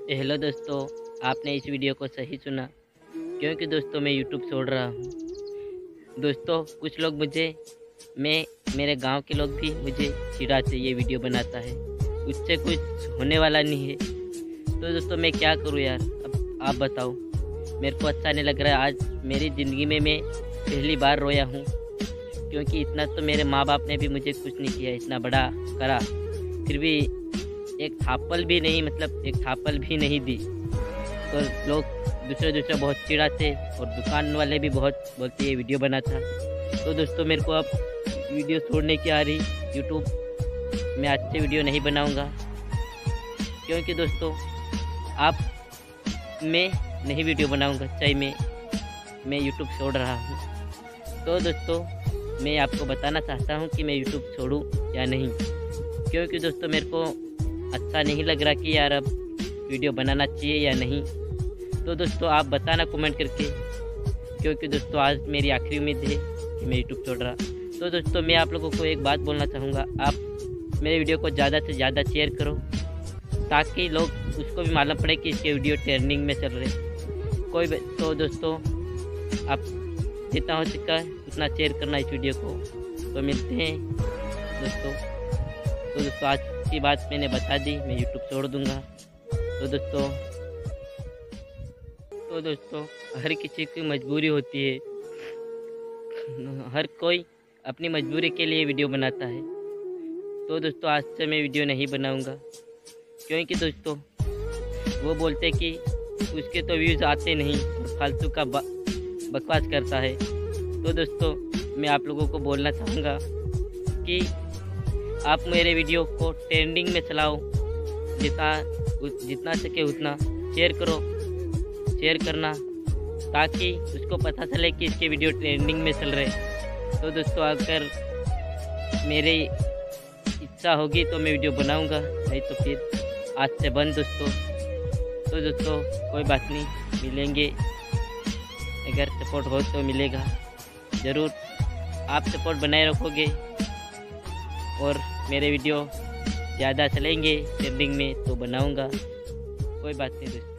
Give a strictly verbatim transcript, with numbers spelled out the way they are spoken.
Hello दोस्तों, आपने इस वीडियो को सही सुना, क्योंकि दोस्तों मैं यूट्यूब छोड़ रहा हूँ। दोस्तों कुछ लोग मुझे मैं मेरे गांव के लोग भी मुझे चिढ़ाते, ये वीडियो बनाता है, उससे कुछ होने वाला नहीं है। तो दोस्तों मैं क्या करूँ यार, अब आप बताओ। मेरे को अच्छा नहीं लग रहा है। आज मेरी ज़िंदगी में मैं पहली बार रोया हूँ, क्योंकि इतना तो मेरे माँ बाप ने भी मुझे कुछ नहीं किया, इतना बड़ा करा, फिर भी एक थापल भी नहीं मतलब एक थापल भी नहीं दी। तो लोग दूसरे दूसरे बहुत चिढ़ाते और दुकान वाले भी बहुत बोलते ये वीडियो बना था। तो दोस्तों मेरे को अब वीडियो छोड़ने की आ रही, यूट्यूब में अच्छे वीडियो नहीं बनाऊंगा, क्योंकि दोस्तों आप मैं नहीं वीडियो बनाऊंगा, चाहे मैं मैं यूट्यूब छोड़ रहा हूँ। तो दोस्तों मैं आपको बताना चाहता हूँ कि मैं यूट्यूब छोड़ूं या नहीं, क्योंकि दोस्तों मेरे को अच्छा नहीं लग रहा कि यार अब वीडियो बनाना चाहिए या नहीं। तो दोस्तों आप बताना कमेंट करके, क्योंकि दोस्तों आज मेरी आखिरी उम्मीद है कि मैं यूट्यूब छोड़ रहा। तो दोस्तों मैं आप लोगों को एक बात बोलना चाहूँगा, आप मेरे वीडियो को ज़्यादा से ज़्यादा शेयर करो, ताकि लोग उसको भी मालूम पड़े कि इसके वीडियो ट्रेंडिंग में चल रहे कोई। तो दोस्तों आप जितना हो सका उतना शेयर करना इस वीडियो को। तो मिलते हैं दोस्तों। तो दोस्तों आज की बात मैंने बता दी, मैं यूट्यूब छोड़ दूंगा। तो दोस्तों तो दोस्तों हर किसी की मजबूरी होती है, हर कोई अपनी मजबूरी के लिए वीडियो बनाता है। तो दोस्तों आज से मैं वीडियो नहीं बनाऊंगा, क्योंकि दोस्तों वो बोलते कि उसके तो व्यूज़ आते नहीं और फालतू का बकवास करता है। तो दोस्तों मैं आप लोगों को बोलना चाहूँगा कि आप मेरे वीडियो को ट्रेंडिंग में चलाओ, जितना जितना सके उतना शेयर करो, शेयर करना, ताकि उसको पता चले कि इसके वीडियो ट्रेंडिंग में चल रहे। तो दोस्तों अगर मेरी इच्छा होगी तो मैं वीडियो बनाऊंगा, नहीं तो फिर आज से बंद दोस्तों। तो दोस्तों कोई बात नहीं, मिलेंगे, अगर सपोर्ट हो तो मिलेगा ज़रूर। आप सपोर्ट बनाए रखोगे और मेरे वीडियो ज़्यादा चलेंगे ट्रेंडिंग में तो बनाऊंगा, कोई बात नहीं दोस्तों।